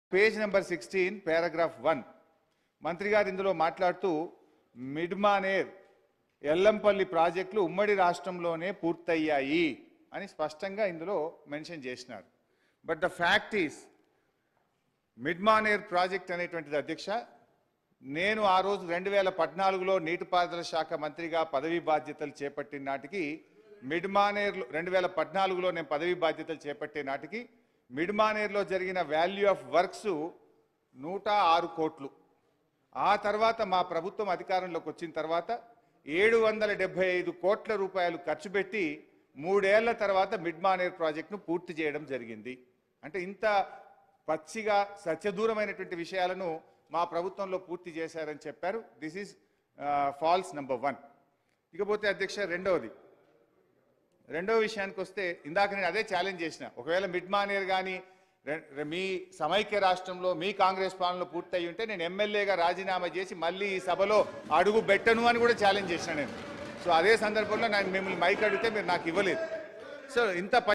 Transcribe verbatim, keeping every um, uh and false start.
Page number sixteen paragraph one మంత్రి గారు ఇందులో మాట్లాడుతూ మిడ్మానేర్ ఎల్లంపల్లి ప్రాజెక్టులు ఉమ్మడి రాష్ట్రంలోనే పూర్తయ్యాయి అని స్పష్టంగా ఇందులో మెన్షన్ చేసినారు. But the fact is Mid Manair project అనేటువంటిది అధ్యక్ష, నేను ఆ రోజు రెండు వేల పద్నాలుగులో నీటిపారుదల శాఖ మంత్రిగా పదవీ బాధ్యతలు చేపట్టిన నాటికి మిడ్మానేర్లో రెండు వేల పద్నాలుగులో నేను పదవీ బాధ్యతలు చేపట్టే నాటికి మిడ్మానేర్లో జరిగిన వాల్యూ ఆఫ్ వర్క్స్ నూట ఆరు కోట్లు. ఆ తర్వాత మా ప్రభుత్వం అధికారంలోకి వచ్చిన తర్వాత ఏడు వందల డెబ్బై ఐదు కోట్ల రూపాయలు ఖర్చు పెట్టి మూడేళ్ల తర్వాత మిడ్మానేర్ ప్రాజెక్టును పూర్తి చేయడం జరిగింది. అంటే ఇంత పచ్చిగా సత్యదూరమైనటువంటి విషయాలను మా ప్రభుత్వంలో పూర్తి చేశారని చెప్పారు. This is false number one. ఇకపోతే అధ్యక్ష రెండవది రెండవ విషయానికి వస్తే ఇందాక నేను అదే ఛాలెంజ్ చేసిన, ఒకవేళ మిడ్మానేర్ కానీ మీ సమైక్య రాష్ట్రంలో మీ కాంగ్రెస్ పాలనలో పూర్తయి ఉంటే నేను ఎమ్మెల్యేగా రాజీనామా చేసి మళ్ళీ ఈ సభలో అడుగు పెట్టను అని కూడా ఛాలెంజ్ చేసిన నేను. సో అదే సందర్భంలో నేను మిమ్మల్ని మైక్ అడిగితే మీరు నాకు ఇవ్వలేదు. సో ఇంత